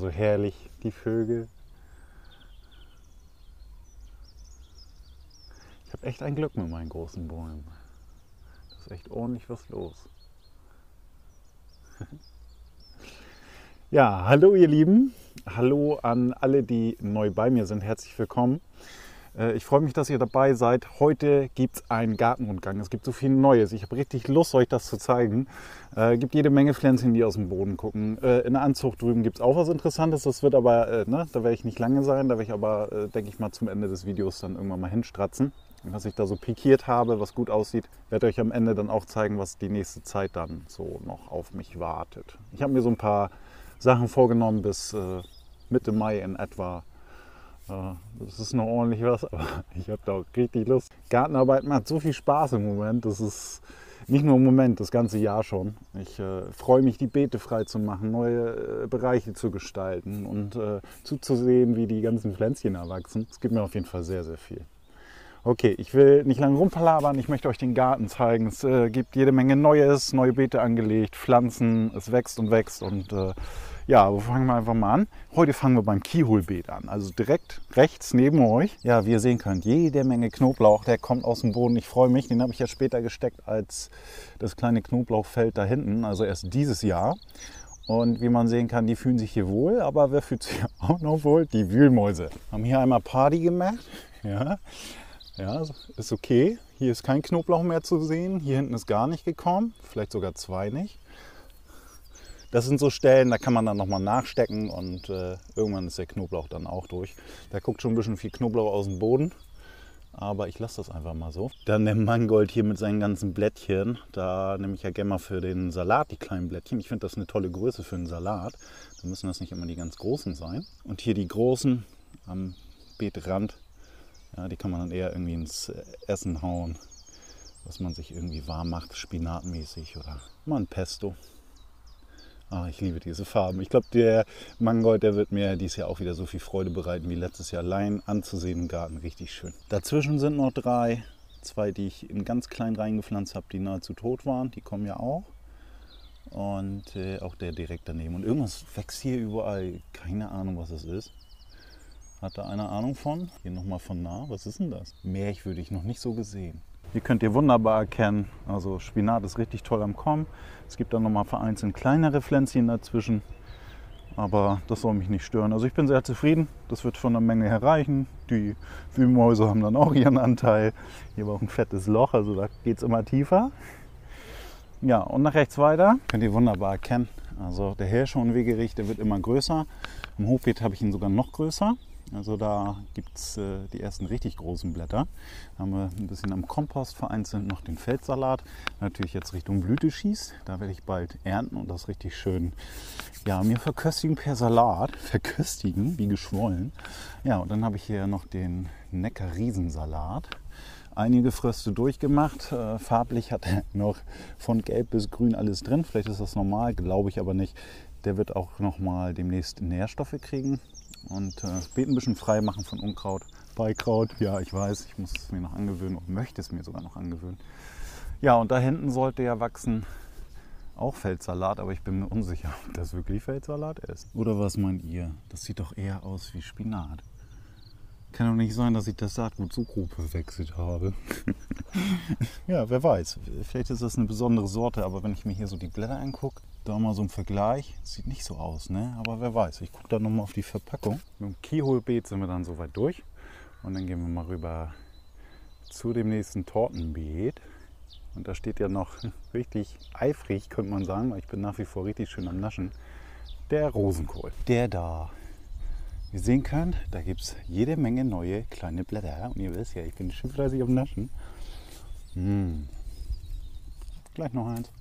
so herrlich, die Vögel. Ich habe echt ein Glück mit meinen großen Bäumen. Da ist echt ordentlich was los. Ja, hallo ihr Lieben. Hallo an alle, die neu bei mir sind. Herzlich willkommen. Ich freue mich, dass ihr dabei seid. Heute gibt es einen Gartenrundgang. Es gibt so viel Neues. Ich habe richtig Lust, euch das zu zeigen. Es gibt jede Menge Pflänzchen, die aus dem Boden gucken. In der Anzucht drüben gibt es auch was Interessantes. Das wird aber, da werde ich nicht lange sein. Da werde ich aber, denke ich mal, zum Ende des Videos dann irgendwann mal hinstratzen. Was ich da so pikiert habe, was gut aussieht, werde euch am Ende dann auch zeigen, was die nächste Zeit dann so noch auf mich wartet. Ich habe mir so ein paar Sachen vorgenommen bis Mitte Mai in etwa. Das ist noch ordentlich was, aber ich habe da auch richtig Lust. Gartenarbeit macht so viel Spaß im Moment. Das ist nicht nur im Moment, das ganze Jahr schon. Ich freue mich, die Beete frei zu machen, neue Bereiche zu gestalten und zuzusehen, wie die ganzen Pflänzchen erwachsen. Es gibt mir auf jeden Fall sehr, sehr viel. Okay, ich will nicht lange rumpalabern, ich möchte euch den Garten zeigen. Es gibt jede Menge Neues, neue Beete angelegt, Pflanzen, es wächst und wächst und ja, fangen wir einfach mal an. Heute fangen wir beim Kiehulbeet an, also direkt rechts neben euch. Ja, wie ihr sehen könnt, jede Menge Knoblauch, der kommt aus dem Boden. Ich freue mich, den habe ich ja später gesteckt als das kleine Knoblauchfeld da hinten, also erst dieses Jahr. Und wie man sehen kann, die fühlen sich hier wohl, aber wer fühlt sich auch noch wohl? Die Wühlmäuse. Haben hier einmal Party gemacht, ja. Ja, ist okay. Hier ist kein Knoblauch mehr zu sehen. Hier hinten ist gar nicht gekommen. Vielleicht sogar zwei nicht. Das sind so Stellen, da kann man dann nochmal nachstecken und irgendwann ist der Knoblauch dann auch durch. Da guckt schon ein bisschen viel Knoblauch aus dem Boden. Aber ich lasse das einfach mal so. Dann der Mangold hier mit seinen ganzen Blättchen. Da nehme ich ja gerne mal für den Salat die kleinen Blättchen. Ich finde das eine tolle Größe für einen Salat. Da müssen das nicht immer die ganz großen sein. Und hier die großen am Beetrand. Ja, die kann man dann eher irgendwie ins Essen hauen, was man sich irgendwie warm macht, spinatmäßig oder mal ein Pesto. Ah, ich liebe diese Farben. Ich glaube, der Mangold, der wird mir dieses Jahr auch wieder so viel Freude bereiten wie letztes Jahr. Allein anzusehen im Garten, richtig schön. Dazwischen sind noch drei, zwei, die ich in ganz klein reingepflanzt habe, die nahezu tot waren. Die kommen ja auch. Und auch der direkt daneben. Und irgendwas wächst hier überall. Keine Ahnung, was es ist. Hat da einer Ahnung von? Hier nochmal von nah. Was ist denn das? Merkwürdig, noch nicht so gesehen. Hier könnt ihr wunderbar erkennen, also Spinat ist richtig toll am Kommen. Es gibt dann nochmal vereinzelt kleinere Pflänzchen dazwischen. Aber das soll mich nicht stören. Also ich bin sehr zufrieden. Das wird von der Menge her reichen. Die Wühlmäuse haben dann auch ihren Anteil. Hier war auch ein fettes Loch, also da geht es immer tiefer. Ja, und nach rechts weiter könnt ihr wunderbar erkennen. Also der Hirschhornwegerich, der wird immer größer. Im Hochbeet habe ich ihn sogar noch größer. Also da gibt es die ersten richtig großen Blätter. Da haben wir ein bisschen am Kompost vereinzelt noch den Feldsalat. Natürlich jetzt Richtung Blüte schießt. Da werde ich bald ernten und das richtig schön mir verköstigen per Salat. Verköstigen, wie geschwollen. Ja, und dann habe ich hier noch den Neckar-Riesensalat. Einige Fröste durchgemacht. Farblich hat er noch von gelb bis grün alles drin. Vielleicht ist das normal, glaube ich aber nicht. Der wird auch noch mal demnächst Nährstoffe kriegen. Und das Beet ein bisschen frei machen von Unkraut, Beikraut. Ja, ich weiß, ich muss es mir noch angewöhnen und möchte es mir sogar noch angewöhnen. Ja, und da hinten sollte ja wachsen auch Feldsalat, aber ich bin mir unsicher, ob das wirklich Feldsalat ist. Oder was meint ihr? Das sieht doch eher aus wie Spinat. Kann doch nicht sein, dass ich das Saatgut so grob verwechselt habe. Ja, wer weiß. Vielleicht ist das eine besondere Sorte, aber wenn ich mir hier so die Blätter angucke, da mal so ein Vergleich, sieht nicht so aus, ne? Aber wer weiß, ich gucke da nochmal auf die Verpackung. Mit dem Kiehulbeet sind wir dann soweit durch. Und dann gehen wir mal rüber zu dem nächsten Tortenbeet. Und da steht ja noch richtig eifrig, könnte man sagen, weil ich bin nach wie vor richtig schön am Naschen. Der Rosenkohl. Der da. Wie ihr sehen könnt, da gibt es jede Menge neue kleine Blätter. Und ihr wisst ja, ich bin schön fleißig am Naschen. Gleich noch eins.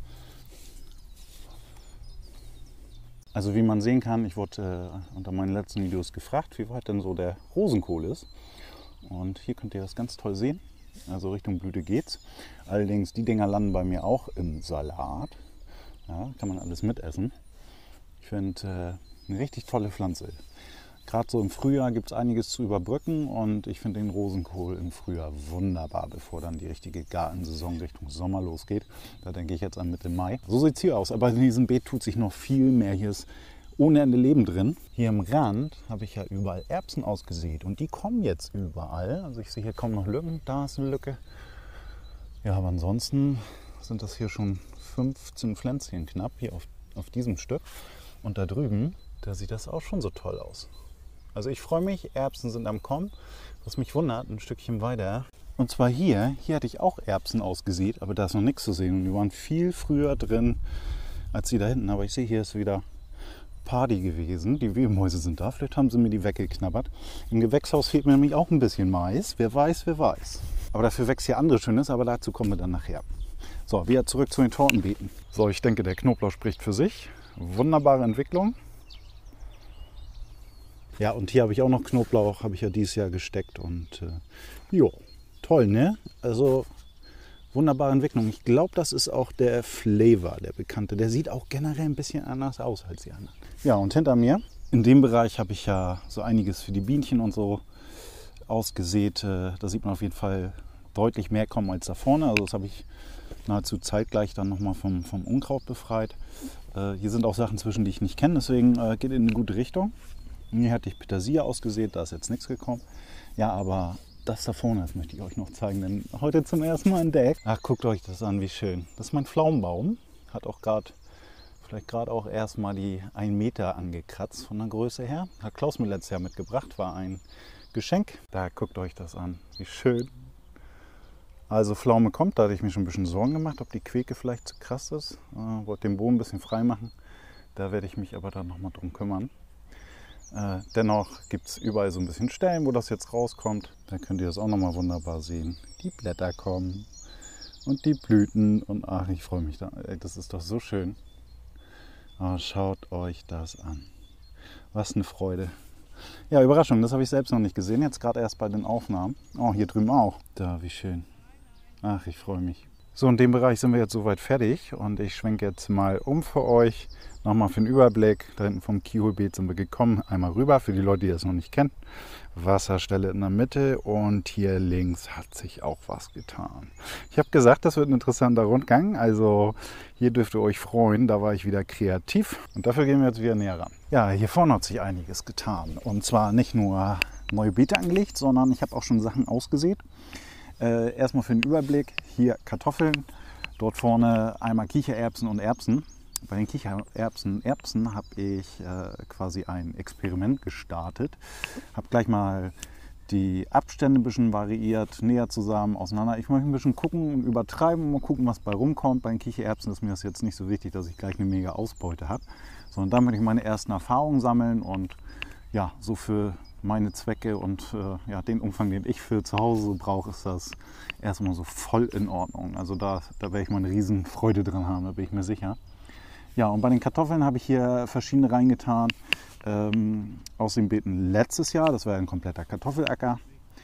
Also wie man sehen kann, ich wurde unter meinen letzten Videos gefragt, wie weit denn so der Rosenkohl ist. Und hier könnt ihr das ganz toll sehen. Also Richtung Blüte geht's. Allerdings, die Dinger landen bei mir auch im Salat. Ja, kann man alles mitessen. Ich finde eine richtig tolle Pflanze. Gerade so im Frühjahr gibt es einiges zu überbrücken und ich finde den Rosenkohl im Frühjahr wunderbar, bevor dann die richtige Gartensaison Richtung Sommer losgeht. Da denke ich jetzt an Mitte Mai. So sieht es hier aus, aber in diesem Beet tut sich noch viel mehr. Hier ist ohne Ende Leben drin. Hier am Rand habe ich ja überall Erbsen ausgesät und die kommen jetzt überall. Also ich sehe, hier kommen noch Lücken, da ist eine Lücke. Ja, aber ansonsten sind das hier schon 15 Pflänzchen knapp, hier auf diesem Stück. Und da drüben, da sieht das auch schon so toll aus. Also ich freue mich, Erbsen sind am Kommen. Was mich wundert, ein Stückchen weiter. Und zwar hier hatte ich auch Erbsen ausgesät, aber da ist noch nichts zu sehen. Und die waren viel früher drin als die da hinten. Aber ich sehe, hier ist wieder Party gewesen. Die Wühlmäuse sind da. Vielleicht haben sie mir die weggeknabbert. Im Gewächshaus fehlt mir nämlich auch ein bisschen Mais. Wer weiß, wer weiß. Aber dafür wächst hier anderes Schönes, aber dazu kommen wir dann nachher. So, wieder zurück zu den Tortenbeeten. So, ich denke, der Knoblauch spricht für sich. Wunderbare Entwicklung. Ja, und hier habe ich auch noch Knoblauch, habe ich ja dieses Jahr gesteckt. Und jo, toll, ne? Also wunderbare Entwicklung. Ich glaube, das ist auch der Flavor, der bekannte. Der sieht auch generell ein bisschen anders aus als die anderen. Ja, und hinter mir, in dem Bereich habe ich ja so einiges für die Bienchen und so ausgesät. Da sieht man auf jeden Fall deutlich mehr kommen als da vorne. Also das habe ich nahezu zeitgleich dann nochmal vom Unkraut befreit. Hier sind auch Sachen zwischen, die ich nicht kenne, deswegen geht in eine gute Richtung. Hier hatte ich Petersilie ausgesät, da ist jetzt nichts gekommen. Ja, aber das da vorne, das möchte ich euch noch zeigen, denn heute zum ersten Mal entdeckt. Ach, guckt euch das an, wie schön. Das ist mein Pflaumenbaum. Hat auch vielleicht gerade auch erst mal die 1 Meter angekratzt von der Größe her. Hat Klaus mir letztes Jahr mitgebracht, war ein Geschenk. Da guckt euch das an, wie schön. Also Pflaume kommt, da hatte ich mir schon ein bisschen Sorgen gemacht, ob die Queke vielleicht zu krass ist. Wollte den Boden ein bisschen frei machen. Da werde ich mich aber dann nochmal drum kümmern. Dennoch gibt es überall so ein bisschen Stellen, wo das jetzt rauskommt. Da könnt ihr das auch nochmal wunderbar sehen. Die Blätter kommen und die Blüten und ach, ich freue mich da. Das ist doch so schön. Oh, schaut euch das an. Was eine Freude. Ja, Überraschung, das habe ich selbst noch nicht gesehen. Jetzt gerade erst bei den Aufnahmen. Oh, hier drüben auch. Da, wie schön. Ach, ich freue mich. So, in dem Bereich sind wir jetzt soweit fertig und ich schwenke jetzt mal um für euch. Nochmal für den Überblick. Da hinten vom Kiholbeet sind wir gekommen. Einmal rüber, für die Leute, die das noch nicht kennen. Wasserstelle in der Mitte und hier links hat sich auch was getan. Ich habe gesagt, das wird ein interessanter Rundgang. Also hier dürft ihr euch freuen, da war ich wieder kreativ. Und dafür gehen wir jetzt wieder näher ran. Ja, hier vorne hat sich einiges getan. Und zwar nicht nur neue Beete angelegt, sondern ich habe auch schon Sachen ausgesät. Erstmal für den Überblick, hier Kartoffeln, dort vorne einmal Kichererbsen und Erbsen. Bei den Kichererbsen habe ich quasi ein Experiment gestartet. Habe gleich mal die Abstände ein bisschen variiert, näher zusammen, auseinander. Ich möchte ein bisschen gucken und übertreiben, mal gucken, was bei rumkommt. Bei den Kichererbsen ist mir das jetzt nicht so wichtig, dass ich gleich eine mega Ausbeute habe, sondern da möchte ich meine ersten Erfahrungen sammeln und ja, so für meine Zwecke und ja, den Umfang, den ich für zu Hause so brauche, ist das erstmal so voll in Ordnung. Also da werde ich mal eine riesen Freude dran haben, da bin ich mir sicher. Ja, und bei den Kartoffeln habe ich hier verschiedene reingetan aus den Beeten letztes Jahr. Das war ein kompletter Kartoffelacker.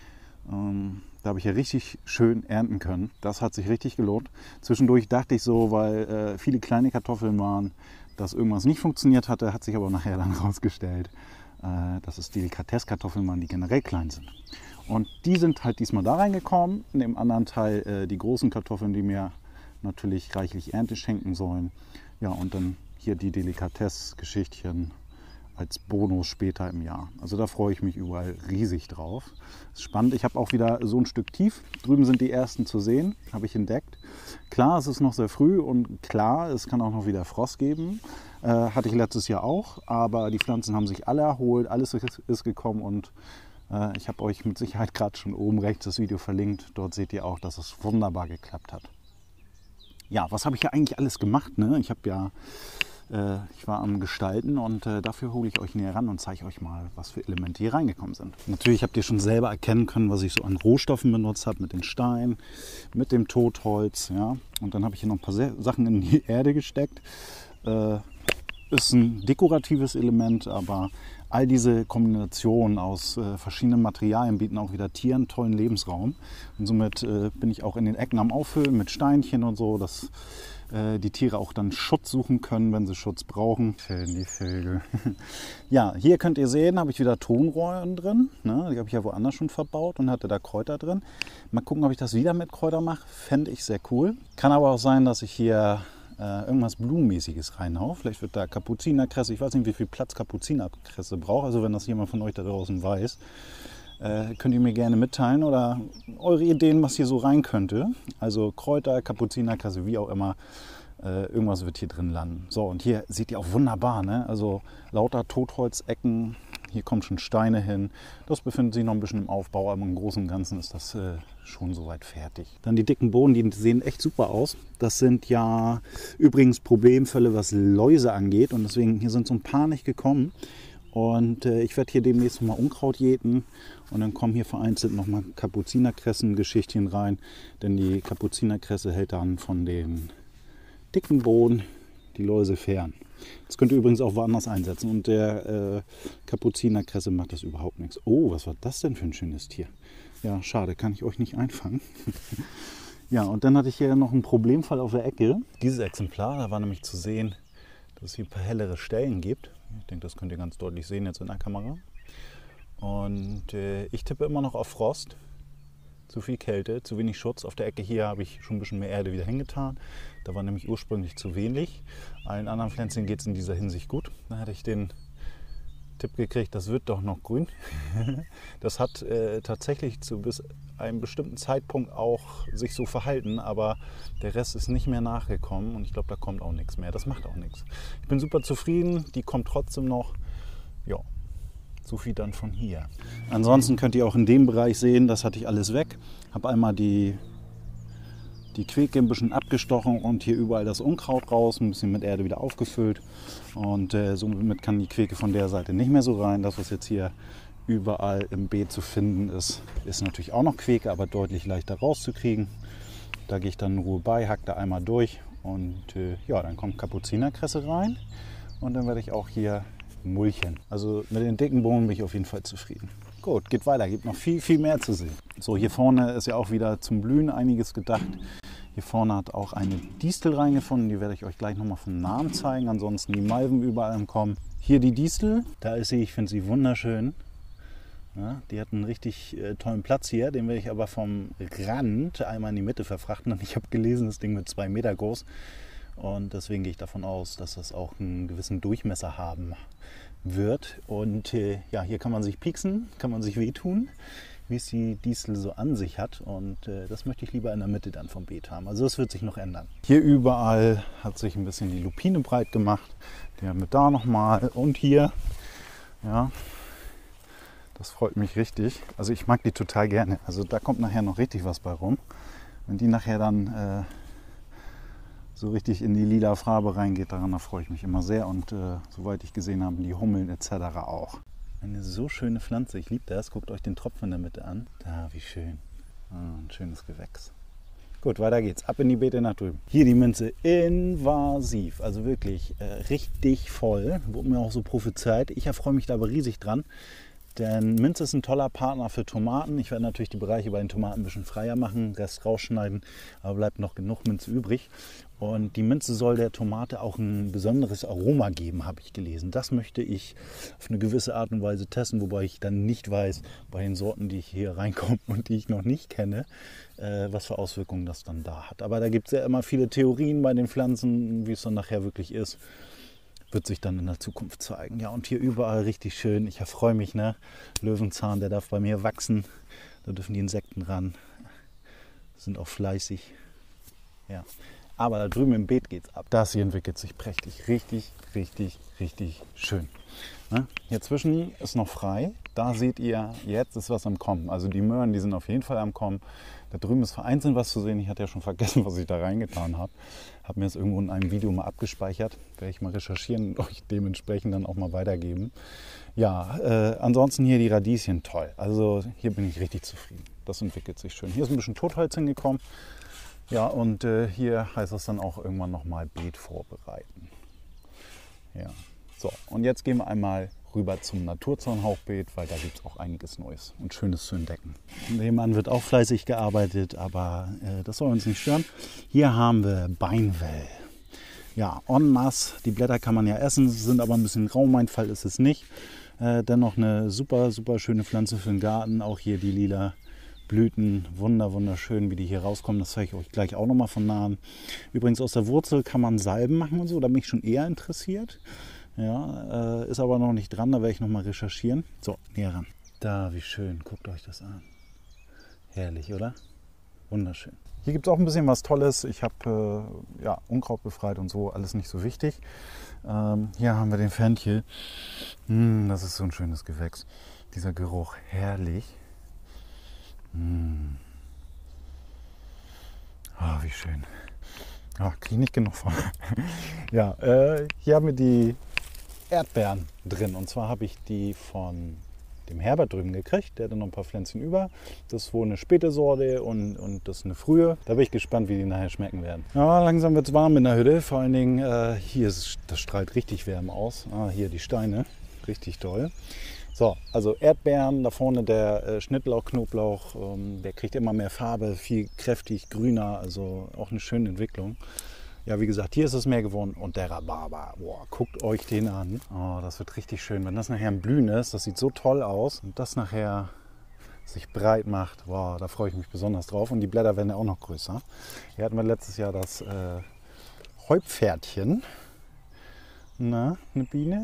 Da habe ich ja richtig schön ernten können. Das hat sich richtig gelohnt. Zwischendurch dachte ich so, weil viele kleine Kartoffeln waren, dass irgendwas nicht funktioniert hatte, hat sich aber nachher dann rausgestellt, dass es Delikatesskartoffeln waren, die generell klein sind. Und die sind halt diesmal da reingekommen. In dem anderen Teil die großen Kartoffeln, die mir natürlich reichlich Ernte schenken sollen. Ja, und dann hier die Delikatess-Geschichtchen als Bonus später im Jahr. Also da freue ich mich überall riesig drauf. Das ist spannend. Ich habe auch wieder so ein Stück tief. Drüben sind die ersten zu sehen, habe ich entdeckt. Klar, es ist noch sehr früh und klar, es kann auch noch wieder Frost geben. Hatte ich letztes Jahr auch, aber die Pflanzen haben sich alle erholt, alles ist gekommen und ich habe euch mit Sicherheit gerade schon oben rechts das Video verlinkt. Dort seht ihr auch, dass es wunderbar geklappt hat. Ja, was habe ich hier eigentlich alles gemacht? Ne? Ich war am Gestalten und dafür hole ich euch näher ran und zeige euch mal, was für Elemente hier reingekommen sind. Natürlich habt ihr schon selber erkennen können, was ich so an Rohstoffen benutzt habe, mit den Steinen, mit dem Totholz. Ja? Und dann habe ich hier noch ein paar Sachen in die Erde gesteckt. Ist ein dekoratives Element, aber all diese Kombinationen aus verschiedenen Materialien bieten auch wieder Tieren tollen Lebensraum. Und somit bin ich auch in den Ecken am Auffüllen mit Steinchen und so, dass die Tiere auch dann Schutz suchen können, wenn sie Schutz brauchen. Schön, die Vögel. Ja, hier könnt ihr sehen, habe ich wieder Tonrollen drin. Ne? Die habe ich ja woanders schon verbaut und hatte da Kräuter drin. Mal gucken, ob ich das wieder mit Kräuter mache. Fände ich sehr cool. Kann aber auch sein, dass ich hier irgendwas Blumenmäßiges reinhaue. Vielleicht wird da Kapuzinerkresse, ich weiß nicht, wie viel Platz Kapuzinerkresse braucht. Also wenn das jemand von euch da draußen weiß, könnt ihr mir gerne mitteilen oder eure Ideen, was hier so rein könnte. Also Kräuter, Kapuzinerkresse, wie auch immer. Irgendwas wird hier drin landen. So, und hier seht ihr auch wunderbar, ne? Also lauter Totholzecken. Hier kommen schon Steine hin. Das befindet sich noch ein bisschen im Aufbau, aber im Großen und Ganzen ist das schon soweit fertig. Dann die dicken Bohnen, die sehen echt super aus. Das sind ja übrigens Problemfälle, was Läuse angeht. Und deswegen, hier sind so ein paar nicht gekommen. Und ich werde hier demnächst mal Unkraut jäten. Und dann kommen hier vereinzelt nochmal Kapuzinerkressen-Geschichtchen rein. Denn die Kapuzinerkresse hält dann von den dicken Bohnen die Läuse fern. Das könnt ihr übrigens auch woanders einsetzen. Und der Kapuzinerkresse macht das überhaupt nichts. Oh, was war das denn für ein schönes Tier? Ja, schade, kann ich euch nicht einfangen. Ja, und dann hatte ich hier noch einen Problemfall auf der Ecke. Dieses Exemplar, da war nämlich zu sehen, dass es hier ein paar hellere Stellen gibt. Ich denke, das könnt ihr ganz deutlich sehen jetzt in der Kamera. Und ich tippe immer noch auf Frost. Zu viel Kälte, zu wenig Schutz. Auf der Ecke hier habe ich schon ein bisschen mehr Erde wieder hingetan. Da war nämlich ursprünglich zu wenig. Allen anderen Pflänzchen geht es in dieser Hinsicht gut. Da hatte ich den Tipp gekriegt, das wird doch noch grün. Das hat tatsächlich bis einem bestimmten Zeitpunkt auch sich so verhalten, aber der Rest ist nicht mehr nachgekommen und ich glaube, da kommt auch nichts mehr. Das macht auch nichts. Ich bin super zufrieden, die kommt trotzdem noch. Ja. So viel dann von hier. Ansonsten könnt ihr auch in dem Bereich sehen, das hatte ich alles weg. Habe einmal die Queke ein bisschen abgestochen und hier überall das Unkraut raus, ein bisschen mit Erde wieder aufgefüllt. Und somit kann die Queke von der Seite nicht mehr so rein. Das, was jetzt hier überall im Beet zu finden ist, ist natürlich auch noch Queke, aber deutlich leichter rauszukriegen. Da gehe ich dann in Ruhe bei, hack da einmal durch und ja, dann kommt Kapuzinerkresse rein und dann werde ich auch hier mulchen. Also mit den dicken Bohnen bin ich auf jeden Fall zufrieden. Gut, geht weiter, gibt noch viel, viel mehr zu sehen. So, hier vorne ist ja auch wieder zum Blühen einiges gedacht. Hier vorne hat auch eine Distel reingefunden, die werde ich euch gleich nochmal vom Namen zeigen. Ansonsten die Malven überall am Kommen. Hier die Distel, da ist sie, ich finde sie wunderschön. Ja, die hat einen richtig tollen Platz hier, den werde ich aber vom Rand einmal in die Mitte verfrachten. Und ich habe gelesen, das Ding wird 2 Meter groß. Und deswegen gehe ich davon aus, dass das auch einen gewissen Durchmesser haben wird. Und ja, hier kann man sich pieksen, kann man sich wehtun, wie es die Distel so an sich hat. Und das möchte ich lieber in der Mitte dann vom Beet haben. Also das wird sich noch ändern. Hier überall hat sich ein bisschen die Lupine breit gemacht. Die haben wir da nochmal und hier. Ja, das freut mich richtig. Also ich mag die total gerne. Also da kommt nachher noch richtig was bei rum. Wenn die nachher dann so richtig in die lila Farbe reingeht, daran freue ich mich immer sehr. Und soweit ich gesehen habe, die Hummeln etc. auch. Eine so schöne Pflanze, ich liebe das. Guckt euch den Tropfen in der Mitte an. Da, wie schön. Ein schönes Gewächs. Gut, weiter geht's. Ab in die Beete nach drüben. Hier die Minze invasiv, also wirklich richtig voll. Wurde mir auch so prophezeit. Ich erfreue mich da aber riesig dran. Denn Minze ist ein toller Partner für Tomaten. Ich werde natürlich die Bereiche bei den Tomaten ein bisschen freier machen, Rest rausschneiden, aber bleibt noch genug Minze übrig. Und die Minze soll der Tomate auch ein besonderes Aroma geben, habe ich gelesen. Das möchte ich auf eine gewisse Art und Weise testen, wobei ich dann nicht weiß, bei den Sorten, die hier reinkommen und die ich noch nicht kenne, was für Auswirkungen das dann da hat. Aber da gibt es ja immer viele Theorien bei den Pflanzen, wie es dann nachher wirklich ist. Wird sich dann in der Zukunft zeigen. Ja, und hier überall richtig schön. Ich erfreue mich, ne? Löwenzahn, der darf bei mir wachsen. Da dürfen die Insekten ran. Sind auch fleißig. Ja. Aber da drüben im Beet geht's ab. Das hier entwickelt sich prächtig. Richtig, richtig, richtig schön. Ne? Hier zwischen ist noch frei. Da seht ihr, jetzt ist was am Kommen. Also die Möhren, die sind auf jeden Fall am Kommen. Da drüben ist vereinzelt was zu sehen. Ich hatte ja schon vergessen, was ich da reingetan habe. Habe mir das irgendwo in einem Video mal abgespeichert. Werde ich mal recherchieren und euch dementsprechend dann auch mal weitergeben. Ja, ansonsten hier die Radieschen, toll. Also hier bin ich richtig zufrieden. Das entwickelt sich schön. Hier ist ein bisschen Totholz hingekommen. Ja, und hier heißt es dann auch irgendwann nochmal Beet vorbereiten. Ja, so. Und jetzt gehen wir einmal rüber zum Naturzaunhauchbeet, weil da gibt es auch einiges Neues und Schönes zu entdecken. Nebenan wird auch fleißig gearbeitet, aber das soll uns nicht stören. Hier haben wir Beinwell. Ja, en masse. Die Blätter kann man ja essen, sind aber ein bisschen rau. Mein Fall ist es nicht. Dennoch eine super, super schöne Pflanze für den Garten. Auch hier die lila Blüten, wunderschön, wie die hier rauskommen. Das zeige ich euch gleich auch nochmal von nahen. Übrigens aus der Wurzel kann man Salben machen und so, da bin ich schon eher interessiert. Ja, ist aber noch nicht dran, da werde ich nochmal recherchieren. So, näher ran. Da, wie schön, guckt euch das an. Herrlich, oder? Wunderschön. Hier gibt es auch ein bisschen was Tolles. Ich habe ja, Unkraut befreit und so, alles nicht so wichtig. Hier haben wir den Fenchel. Das ist so ein schönes Gewächs. Dieser Geruch, herrlich. Oh, wie schön. Oh, kriege ich nicht genug von. Ja, hier haben wir die Erdbeeren drin. Und zwar habe ich die von dem Herbert drüben gekriegt. Der hatte noch ein paar Pflänzchen über. Das ist wohl eine späte Sorte und das ist eine frühe. Da bin ich gespannt, wie die nachher schmecken werden. Ja, langsam wird es warm in der Hütte. Vor allen Dingen, hier ist, das strahlt richtig Wärme aus. Hier die Steine. Richtig toll. So, also Erdbeeren, da vorne der Schnittlauch, Knoblauch, der kriegt immer mehr Farbe, viel kräftig, grüner, also auch eine schöne Entwicklung. Ja, wie gesagt, hier ist es mehr geworden und der Rhabarber, boah, guckt euch den an. Oh, das wird richtig schön, wenn das nachher ein Blühen ist, das sieht so toll aus und das nachher sich breit macht, wow, da freue ich mich besonders drauf und die Blätter werden ja auch noch größer. Hier hatten wir letztes Jahr das Heupferdchen, na, eine Biene.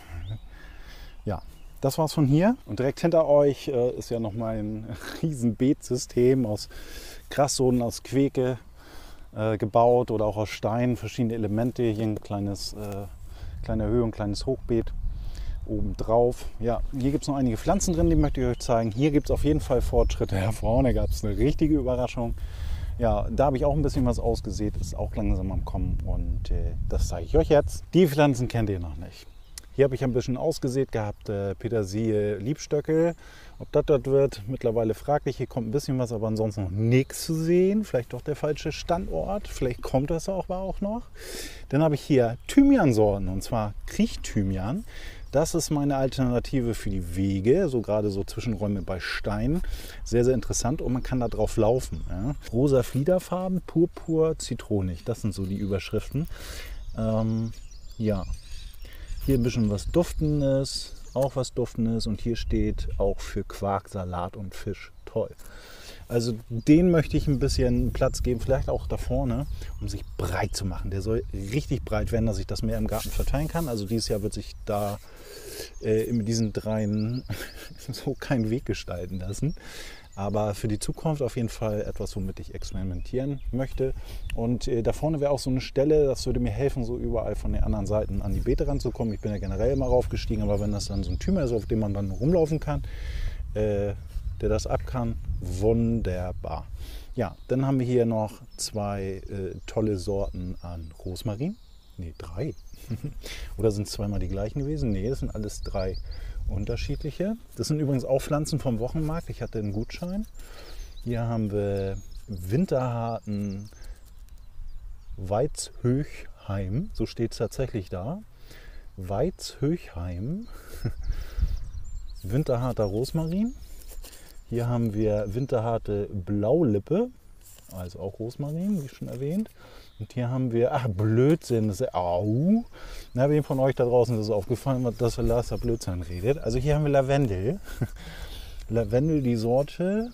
Ja, das war's von hier. Und direkt hinter euch ist ja noch mal ein riesen Beetsystem aus Grassohlen, aus Queke gebaut oder auch aus Steinen, verschiedene Elemente. Hier ein kleine Höhe, ein kleines Hochbeet obendrauf. Ja, hier gibt es noch einige Pflanzen drin, die möchte ich euch zeigen. Hier gibt es auf jeden Fall Fortschritte. Ja, vorne gab es eine richtige Überraschung. Ja, da habe ich auch ein bisschen was ausgesät, ist auch langsam am Kommen und das zeige ich euch jetzt. Die Pflanzen kennt ihr noch nicht. Hier habe ich ein bisschen ausgesät gehabt, Petersilie, Liebstöckel. Ob das wird, mittlerweile fraglich. Hier kommt ein bisschen was, aber ansonsten noch nichts zu sehen. Vielleicht doch der falsche Standort. Vielleicht kommt das auch noch. Dann habe ich hier Thymiansorten, und zwar Kriechthymian. Das ist meine Alternative für die Wege, so gerade so Zwischenräume bei Steinen. Sehr, sehr interessant und man kann da drauf laufen. Ja. Rosa Fliederfarben, Purpur, Zitronig. Das sind so die Überschriften. Ja. Hier ein bisschen was Duftendes, auch was Duftendes und hier steht auch für Quark, Salat und Fisch. Toll. Also den möchte ich ein bisschen Platz geben, vielleicht auch da vorne, um sich breit zu machen. Der soll richtig breit werden, dass ich das mehr im Garten verteilen kann. Also dieses Jahr wird sich da in diesen dreien so keinen Weg gestalten lassen. Aber für die Zukunft auf jeden Fall etwas, womit ich experimentieren möchte. Und da vorne wäre auch so eine Stelle, das würde mir helfen, so überall von den anderen Seiten an die Beete ranzukommen. Ich bin ja generell immer raufgestiegen, aber wenn das dann so ein Tümer ist, auf dem man dann rumlaufen kann, der das ab kann, wunderbar. Ja, dann haben wir hier noch zwei tolle Sorten an Rosmarin. Ne, 3. Oder sind es zweimal die gleichen gewesen? Ne, das sind alles 3 unterschiedliche. Das sind übrigens auch Pflanzen vom Wochenmarkt. Ich hatte einen Gutschein. Hier haben wir Winterharten Weizhöchheim. So steht es tatsächlich da. Weizhöchheim. Winterharter Rosmarin. Hier haben wir Winterharte Blaulippe. Also auch Rosmarin, wie schon erwähnt. Und hier haben wir, ach Blödsinn, das ist, au. Na, wem von euch da draußen ist es aufgefallen, dass Lars da Blödsinn redet? Also hier haben wir Lavendel. Lavendel, die Sorte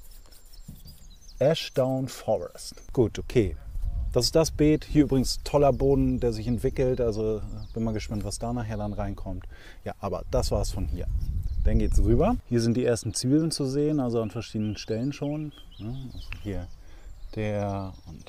Ashdown Forest. Gut, okay. Das ist das Beet. Hier übrigens toller Boden, der sich entwickelt. Also bin mal gespannt, was da nachher dann reinkommt. Ja, aber das war's von hier. Dann geht's rüber. Hier sind die ersten Zwiebeln zu sehen, also an verschiedenen Stellen schon. Also hier der und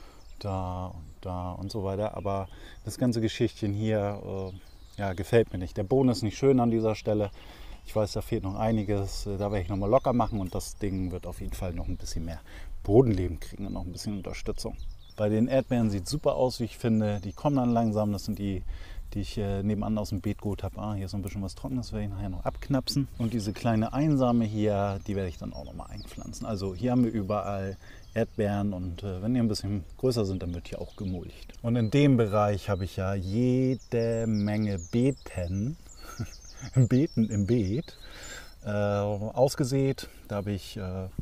da und so weiter. Aber das ganze Geschichtchen hier ja, gefällt mir nicht. Der Boden ist nicht schön an dieser Stelle. Ich weiß, da fehlt noch einiges. Da werde ich nochmal locker machen und das Ding wird auf jeden Fall noch ein bisschen mehr Bodenleben kriegen und noch ein bisschen Unterstützung. Bei den Erdbeeren sieht es super aus, wie ich finde. Die kommen dann langsam. Das sind die ich nebenan aus dem Beet geholt habe. Hier ist so ein bisschen was Trockenes, werde ich nachher noch abknapsen. Und diese kleine Einsame hier, die werde ich dann auch noch mal einpflanzen. Also hier haben wir überall Erdbeeren und wenn die ein bisschen größer sind, dann wird hier auch gemulcht. Und in dem Bereich habe ich ja jede Menge Beeten, Beeten im Beet, ausgesät. Da habe ich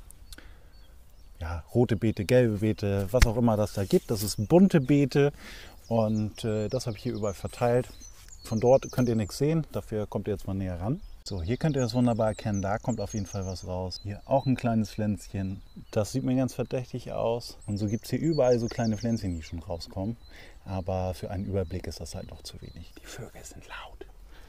ja, rote Beete, gelbe Beete, was auch immer das da gibt. Das ist bunte Beete und das habe ich hier überall verteilt. Von dort könnt ihr nichts sehen, dafür kommt ihr jetzt mal näher ran. So, hier könnt ihr das wunderbar erkennen, da kommt auf jeden Fall was raus. Hier auch ein kleines Pflänzchen. Das sieht mir ganz verdächtig aus. Und so gibt es hier überall so kleine Pflänzchen, die schon rauskommen. Aber für einen Überblick ist das halt noch zu wenig. Die Vögel sind laut.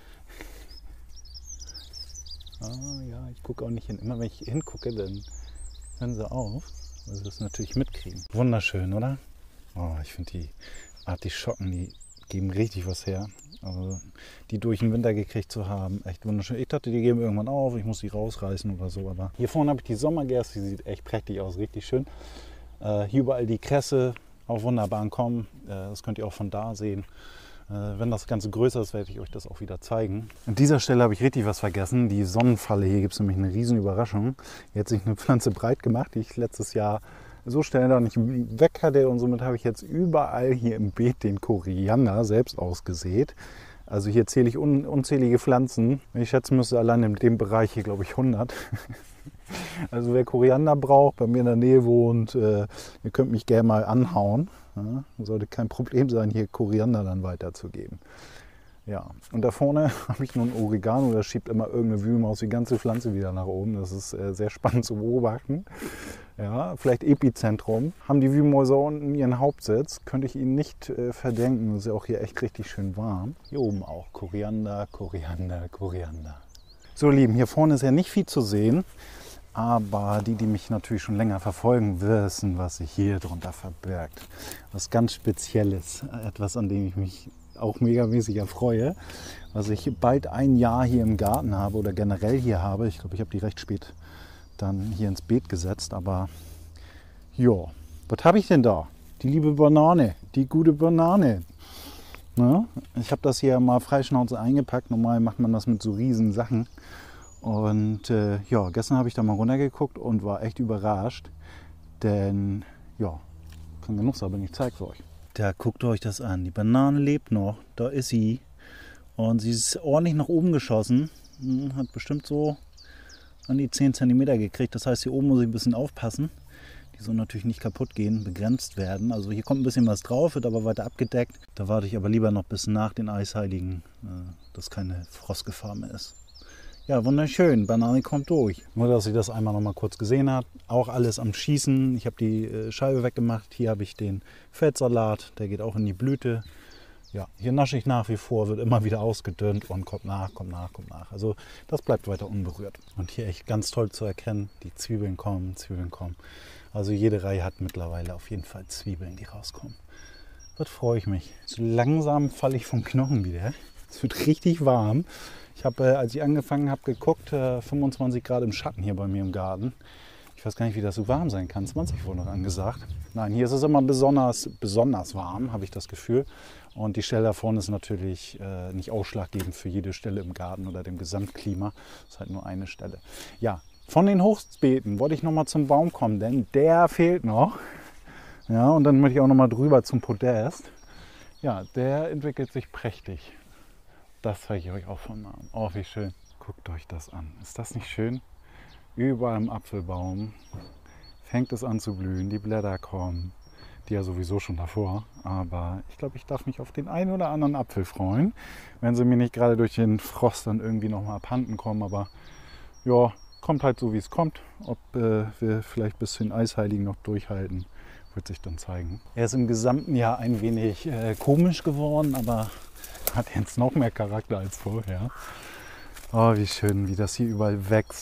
Ah ja, ich gucke auch nicht hin. Immer wenn ich hingucke, dann hören sie auf. Weil sie das natürlich mitkriegen. Wunderschön, oder? Oh, ich finde die Artischocken, die geben richtig was her. Also die durch den Winter gekriegt zu haben, echt wunderschön. Ich dachte, die geben irgendwann auf, ich muss die rausreißen oder so. Aber hier vorne habe ich die Sommergerste, die sieht echt prächtig aus, richtig schön. Hier überall die Kresse, auch wunderbar ankommen. Das könnt ihr auch von da sehen. Wenn das Ganze größer ist, werde ich euch das auch wieder zeigen. An dieser Stelle habe ich richtig was vergessen. Die Sonnenfalle, hier gibt es nämlich eine riesen Überraschung. Hier hat sich eine Pflanze breit gemacht, die ich letztes Jahr so schnell da nicht weg hatte, und somit habe ich jetzt überall hier im Beet den Koriander selbst ausgesät. Also hier zähle ich unzählige Pflanzen. Wenn ich schätzen müsste, allein in dem Bereich hier glaube ich 100. Also wer Koriander braucht, bei mir in der Nähe wohnt, ihr könnt mich gerne mal anhauen. Ja, sollte kein Problem sein, hier Koriander dann weiterzugeben. Ja, und da vorne habe ich nur ein Oregano, das schiebt immer irgendeine Wühlmaus die ganze Pflanze wieder nach oben. Das ist sehr spannend zu beobachten. Ja, vielleicht Epizentrum. Haben die Wühlmäuse unten ihren Hauptsitz, könnte ich ihnen nicht verdenken. Es ist ja auch hier echt richtig schön warm. Hier oben auch Koriander, Koriander, Koriander. So, Lieben, hier vorne ist ja nicht viel zu sehen. Aber die mich natürlich schon länger verfolgen, wissen, was sich hier drunter verbirgt. Was ganz Spezielles. Etwas, an dem ich mich auch megamäßig erfreue. Was ich bald ein Jahr hier im Garten habe oder generell hier habe. Ich glaube, ich habe die recht spät dann hier ins Beet gesetzt. Aber ja, was habe ich denn da? Die liebe Banane, die gute Banane. Ja, ich habe das hier mal freischnauze eingepackt. Normal macht man das mit so riesen Sachen. Und ja, gestern habe ich da mal runtergeguckt und war echt überrascht. Denn ja, kann genug sein, aber ich zeige es euch. Da guckt euch das an. Die Banane lebt noch. Da ist sie. Und sie ist ordentlich nach oben geschossen. Hat bestimmt so an die 10 cm gekriegt. Das heißt, hier oben muss ich ein bisschen aufpassen. Die sollen natürlich nicht kaputt gehen, begrenzt werden. Also hier kommt ein bisschen was drauf, wird aber weiter abgedeckt. Da warte ich aber lieber noch bis nach den Eisheiligen, dass keine Frostgefahr mehr ist. Ja, wunderschön. Banane kommt durch. Nur, dass ihr das einmal noch mal kurz gesehen habt. Auch alles am Schießen. Ich habe die Scheibe weggemacht. Hier habe ich den Feldsalat. Der geht auch in die Blüte. Ja, hier nasche ich nach wie vor. Wird immer wieder ausgedünnt und kommt nach, kommt nach, kommt nach. Also das bleibt weiter unberührt. Und hier echt ganz toll zu erkennen. Die Zwiebeln kommen, Zwiebeln kommen. Also jede Reihe hat mittlerweile auf jeden Fall Zwiebeln, die rauskommen. Das freue ich mich. So langsam falle ich vom Knochen wieder. Es wird richtig warm. Ich habe, als ich angefangen habe, geguckt, 25 Grad im Schatten hier bei mir im Garten. Ich weiß gar nicht, wie das so warm sein kann. 20 wurde noch angesagt. Nein, hier ist es immer besonders warm, habe ich das Gefühl. Und die Stelle da vorne ist natürlich nicht ausschlaggebend für jede Stelle im Garten oder dem Gesamtklima. Das ist halt nur eine Stelle. Ja, von den Hochbeeten wollte ich noch mal zum Baum kommen, denn der fehlt noch. Ja, und dann möchte ich auch noch mal drüber zum Podest. Ja, der entwickelt sich prächtig. Das zeige ich euch auch von nahem. Oh, wie schön. Guckt euch das an. Ist das nicht schön? Überall im Apfelbaum fängt es an zu blühen. Die Blätter kommen. Die ja sowieso schon davor. Aber ich glaube, ich darf mich auf den einen oder anderen Apfel freuen. Wenn sie mir nicht gerade durch den Frost dann irgendwie noch mal abhanden kommen. Aber ja, kommt halt so, wie es kommt. Ob wir vielleicht bis zu den Eisheiligen noch durchhalten, wird sich dann zeigen. Er ist im gesamten Jahr ein wenig komisch geworden, aber hat jetzt noch mehr Charakter als vorher. Oh, wie schön, wie das hier überall wächst.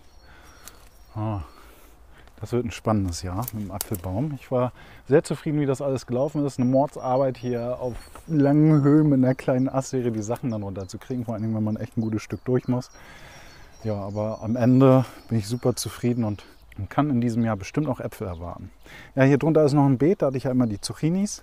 Oh, das wird ein spannendes Jahr mit dem Apfelbaum. Ich war sehr zufrieden, wie das alles gelaufen ist. Eine Mordsarbeit hier auf langen Höhen mit einer kleinen Astserie die Sachen dann runterzukriegen. Vor allem, wenn man echt ein gutes Stück durch muss. Ja, aber am Ende bin ich super zufrieden und kann in diesem Jahr bestimmt auch Äpfel erwarten. Ja, hier drunter ist noch ein Beet, da hatte ich ja immer die Zucchinis.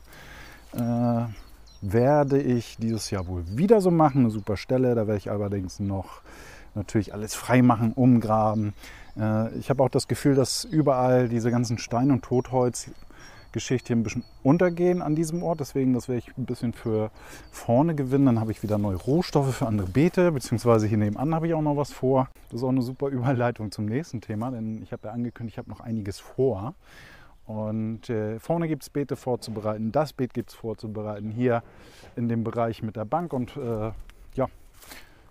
Werde ich dieses Jahr wohl wieder so machen, eine super Stelle. Da werde ich allerdings noch natürlich alles frei machen, umgraben. Ich habe auch das Gefühl, dass überall diese ganzen Stein- und Totholz-Geschichten ein bisschen untergehen an diesem Ort. Deswegen, das werde ich ein bisschen für vorne gewinnen. Dann habe ich wieder neue Rohstoffe für andere Beete, beziehungsweise hier nebenan habe ich auch noch was vor. Das ist auch eine super Überleitung zum nächsten Thema, denn ich habe ja angekündigt, ich habe noch einiges vor. Und vorne gibt es Beete vorzubereiten, das Beet gibt es vorzubereiten, hier in dem Bereich mit der Bank. Und ja,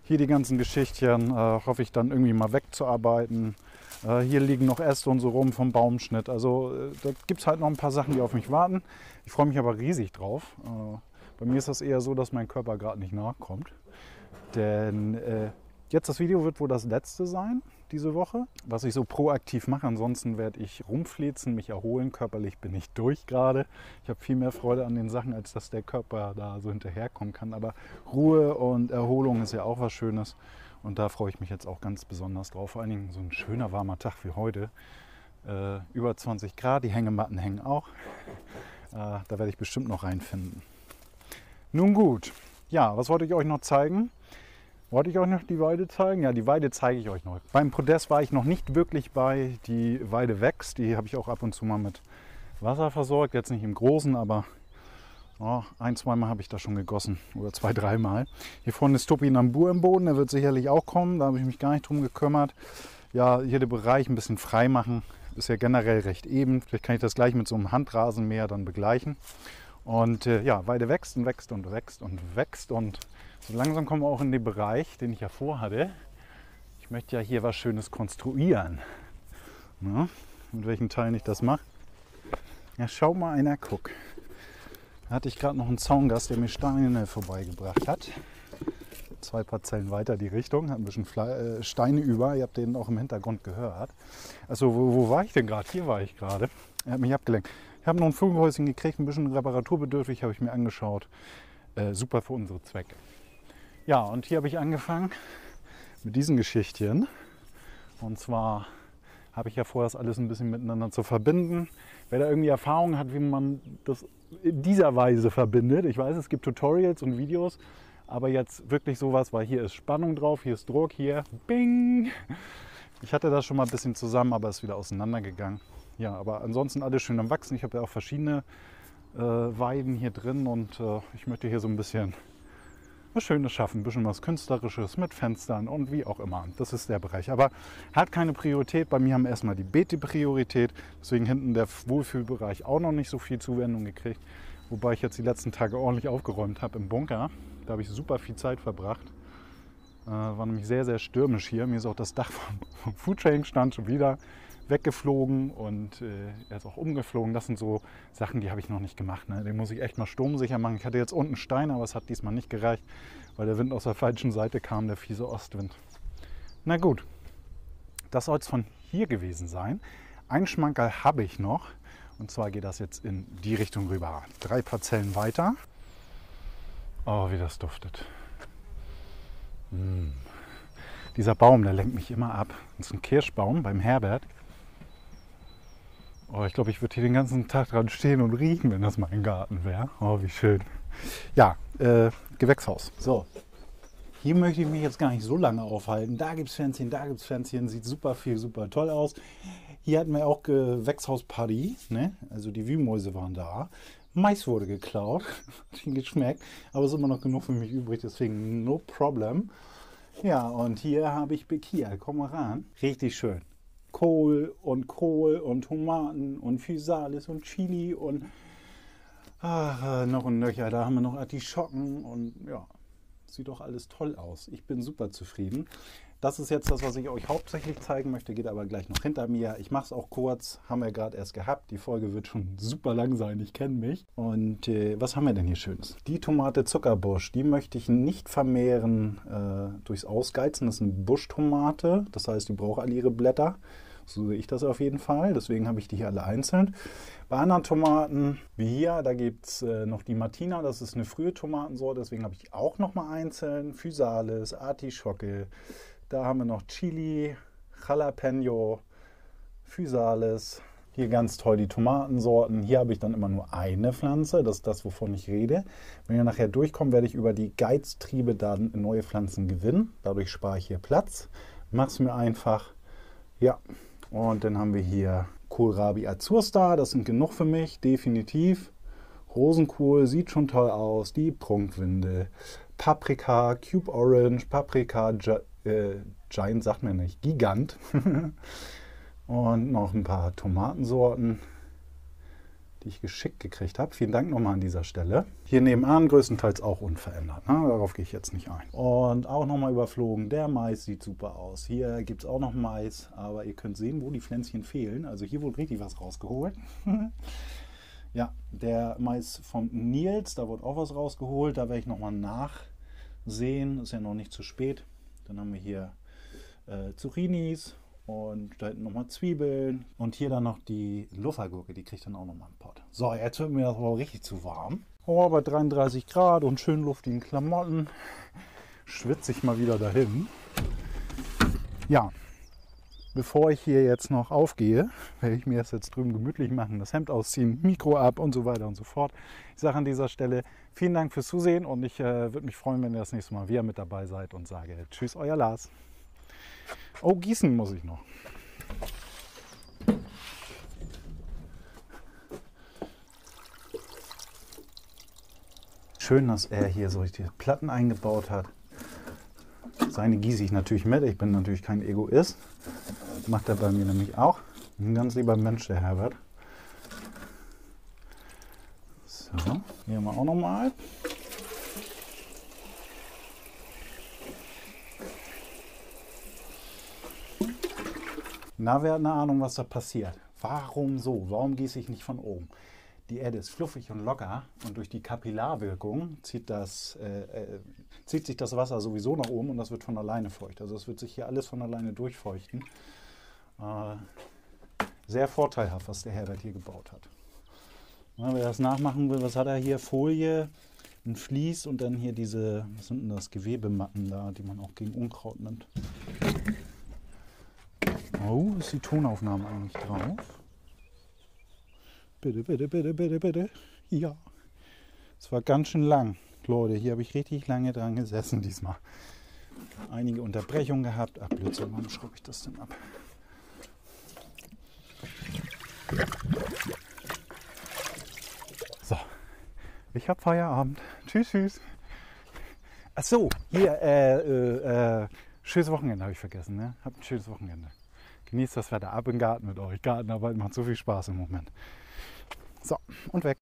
Hier die ganzen Geschichtchen hoffe ich dann irgendwie mal wegzuarbeiten. Hier liegen noch Äste und so rum vom Baumschnitt. Also da gibt es halt noch ein paar Sachen, die auf mich warten. Ich freue mich aber riesig drauf. Bei mir ist das eher so, dass mein Körper gerade nicht nachkommt. Denn jetzt das Video wird wohl das letzte sein diese Woche, was ich so proaktiv mache. Ansonsten werde ich rumflitzen, mich erholen. Körperlich bin ich durch gerade. Ich habe viel mehr Freude an den Sachen, als dass der Körper da so hinterherkommen kann. Aber Ruhe und Erholung ist ja auch was Schönes. Und da freue ich mich jetzt auch ganz besonders drauf. Vor allen Dingen so ein schöner warmer Tag wie heute. Über 20 Grad, die Hängematten hängen auch. Da werde ich bestimmt noch reinfinden. Nun gut, ja, was wollte ich euch noch zeigen? Wollte ich euch noch die Weide zeigen? Ja, die Weide zeige ich euch noch. Beim Podest war ich noch nicht wirklich bei. Die Weide wächst. Die habe ich auch ab und zu mal mit Wasser versorgt. Jetzt nicht im Großen, aber ein-, zweimal habe ich da schon gegossen. Oder 2-, 3-mal. Hier vorne ist Topinambur im Boden. Der wird sicherlich auch kommen. Da habe ich mich gar nicht drum gekümmert. Ja, hier den Bereich ein bisschen frei machen. Ist ja generell recht eben. Vielleicht kann ich das gleich mit so einem Handrasenmäher dann begleichen. Und ja, Weide wächst und wächst und wächst und wächst. Und so langsam kommen wir auch in den Bereich, den ich ja vorhatte. Ich möchte ja hier was Schönes konstruieren. Na, mit welchen Teilen ich das mache. Ja, schau mal einer, guck. Da hatte ich gerade noch einen Zaungast, der mir Steine vorbeigebracht hat. 2 Parzellen weiter die Richtung, hat ein bisschen Steine über. Ihr habt den auch im Hintergrund gehört. Also wo war ich denn gerade? Hier war ich gerade. Er hat mich abgelenkt. Ich habe noch ein Vogelhäuschen gekriegt, ein bisschen reparaturbedürftig, habe ich mir angeschaut. Super für unsere Zwecke. Ja, und hier habe ich angefangen mit diesen Geschichtchen. Und zwar habe ich ja vor, das alles ein bisschen miteinander zu verbinden. Wer da irgendwie Erfahrung hat, wie man das in dieser Weise verbindet. Ich weiß, es gibt Tutorials und Videos, aber jetzt wirklich sowas, weil hier ist Spannung drauf, hier ist Druck, hier bing. Ich hatte das schon mal ein bisschen zusammen, aber ist wieder auseinandergegangen. Ja, aber ansonsten alles schön am Wachsen. Ich habe ja auch verschiedene Weiden hier drin und ich möchte hier so ein bisschen was Schönes schaffen, ein bisschen was Künstlerisches mit Fenstern und wie auch immer. Das ist der Bereich. Aber hat keine Priorität. Bei mir haben erstmal die Beete Priorität. Deswegen hinten der Wohlfühlbereich auch noch nicht so viel Zuwendung gekriegt. Wobei ich jetzt die letzten Tage ordentlich aufgeräumt habe im Bunker. Da habe ich super viel Zeit verbracht. War nämlich sehr, sehr stürmisch hier. Mir ist auch das Dach vom Foodsharing stand schon wieder weggeflogen und er ist auch umgeflogen. Das sind so Sachen, die habe ich noch nicht gemacht. Ne? Den muss ich echt mal sturmsicher machen. Ich hatte jetzt unten Steine, aber es hat diesmal nicht gereicht, weil der Wind aus der falschen Seite kam, der fiese Ostwind. Na gut, das soll es von hier gewesen sein. Ein Schmankerl habe ich noch und zwar geht das jetzt in die Richtung rüber. 3 Parzellen weiter. Oh, wie das duftet. Dieser Baum, der lenkt mich immer ab. Das ist ein Kirschbaum beim Herbert. Oh, ich glaube, ich würde hier den ganzen Tag dran stehen und riechen, wenn das mein Garten wäre. Oh, wie schön. Ja, Gewächshaus. So, hier möchte ich mich jetzt gar nicht so lange aufhalten. Da gibt es Pflänzchen, da gibt es Pflänzchen. Sieht super viel, super toll aus. Hier hatten wir auch Gewächshausparty. Ne? Also die Wühlmäuse waren da. Mais wurde geklaut. Hat ihnen geschmeckt. Aber es ist immer noch genug für mich übrig, deswegen no problem. Ja, und hier habe ich Bekia. Komm mal ran. Richtig schön. Kohl und Tomaten und Physalis und Chili und noch ein Nöcher. Da haben wir noch Artischocken und ja, sieht doch alles toll aus. Ich bin super zufrieden. Das ist jetzt das, was ich euch hauptsächlich zeigen möchte, geht aber gleich noch hinter mir. Ich mache es auch kurz, haben wir gerade erst gehabt. Die Folge wird schon super lang sein, ich kenne mich. Und was haben wir denn hier Schönes? Die Tomate Zuckerbusch, die möchte ich nicht vermehren durchs Ausgeizen. Das ist eine Buschtomate, das heißt, die braucht alle ihre Blätter. So sehe ich das auf jeden Fall, deswegen habe ich die hier alle einzeln. Bei anderen Tomaten, wie hier, da gibt es noch die Martina, das ist eine frühe Tomatensorte, deswegen habe ich die auch nochmal einzeln. Physalis, Artischocke, da haben wir noch Chili, Jalapeno, Physalis. Hier ganz toll die Tomatensorten. Hier habe ich dann immer nur eine Pflanze, das ist das, wovon ich rede. Wenn wir nachher durchkommen, werde ich über die Geiztriebe dann neue Pflanzen gewinnen. Dadurch spare ich hier Platz. Mache es mir einfach. Ja, und dann haben wir hier Kohlrabi Azurstar, das sind genug für mich, definitiv. Rosenkohl sieht schon toll aus, die Prunkvinde, Paprika, Cube Orange, Paprika, Giant sagt mir nicht, Gigant. Und noch ein paar Tomatensorten. die ich geschickt gekriegt habe. Vielen Dank nochmal an dieser Stelle. Hier nebenan größtenteils auch unverändert. Ne? Darauf gehe ich jetzt nicht ein. Und auch nochmal überflogen. Der Mais sieht super aus. Hier gibt es auch noch Mais, aber ihr könnt sehen, wo die Pflänzchen fehlen. Also hier wurde richtig was rausgeholt. Ja, der Mais von Nils, da wurde auch was rausgeholt. Da werde ich nochmal nachsehen. Ist ja noch nicht zu spät. Dann haben wir hier Zucchinis. Und da hinten nochmal Zwiebeln. Und hier dann noch die Luffergurke, die kriegt dann auch nochmal einen Pott. So, jetzt wird mir das aber richtig zu warm. Oh, bei 33 Grad und schön luftigen Klamotten schwitze ich mal wieder dahin. Ja, bevor ich hier jetzt noch aufgehe, werde ich mir das jetzt drüben gemütlich machen, das Hemd ausziehen, Mikro ab und so weiter und so fort. Ich sage an dieser Stelle vielen Dank fürs Zusehen und ich würde mich freuen, wenn ihr das nächste Mal wieder mit dabei seid und sage tschüss, euer Lars. Oh, gießen muss ich noch. Schön, dass er hier solche Platten eingebaut hat. Seine gieße ich natürlich mit. Ich bin natürlich kein Egoist. Macht er bei mir nämlich auch. Ein ganz lieber Mensch, der Herbert. So, hier haben wir auch nochmal. Na, wer hat eine Ahnung, was da passiert? Warum so? Warum gieße ich nicht von oben? Die Erde ist fluffig und locker und durch die Kapillarwirkung zieht sich das Wasser sowieso nach oben und das wird von alleine feucht. Also es wird sich hier alles von alleine durchfeuchten. Sehr vorteilhaft, was der Herbert hier gebaut hat. Na, wer das nachmachen will, was hat er hier? Folie, ein Vlies und dann hier diese, was sind denn das, Gewebematten da, die man auch gegen Unkraut nimmt. Oh, ist die Tonaufnahme eigentlich drauf? Bitte, bitte, bitte, bitte, bitte. Ja. Es war ganz schön lang. Leute, hier habe ich richtig lange dran gesessen diesmal. Einige Unterbrechungen gehabt. Ach, Blödsinn, warum schraube ich das denn ab? So, ich habe Feierabend. Tschüss, tschüss. Ach so, hier, schönes Wochenende habe ich vergessen. Ne? Habt ein schönes Wochenende. Genießt das Wetter ab im Garten mit euch. Gartenarbeit macht so viel Spaß im Moment. So, und weg.